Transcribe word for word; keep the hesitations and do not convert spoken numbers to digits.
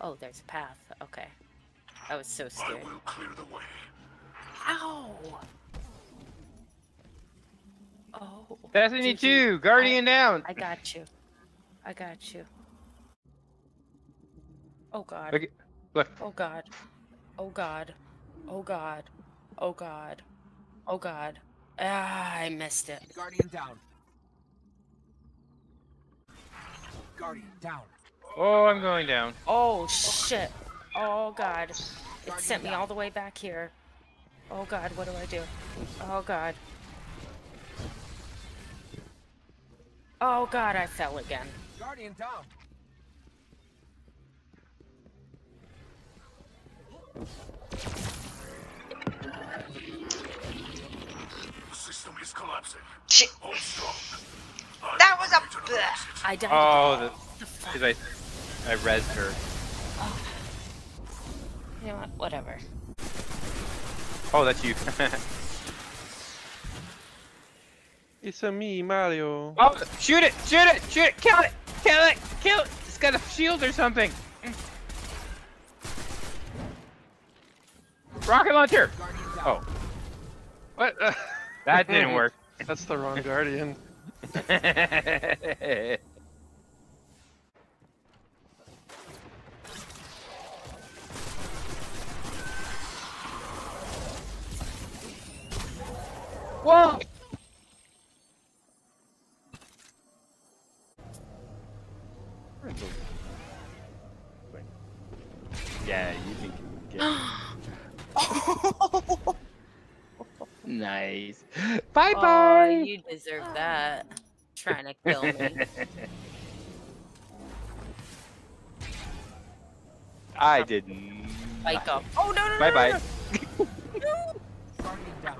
Oh, there's a path. Okay. I was so scared. I will clear the way. Ow! Oh. Destiny G G. two, Guardian I, down. I got you. I got you. Oh god. Look, look. Oh god. Oh god. Oh god. Oh god. Oh god. Ah, I missed it. Guardian down. Guardian down. Oh, I'm going down. Oh shit. Oh god. It sent me all the way back here. Oh god, what do I do? Oh god. Oh god, I fell again. Guardian down. The system is collapsing. Shit. Hold strong. I That was a need to bleh. exit. I died. Oh, again. the The fuck? because I I rezzed her. You know what? Whatever. Oh, that's you. It's a me, Mario. Oh, shoot it! Shoot it! Shoot it! Kill it! Kill it! Kill it! It's got a shield or something. Rocket launcher! Guardian down. Oh, what? Uh, that didn't work. That's the wrong Guardian. Whoa! Yeah, you think you can get nice. Bye Oh, bye. you deserve that. Trying to kill me. I didn't. Spike up. Oh no no no! Bye no, bye. no. Guardian down.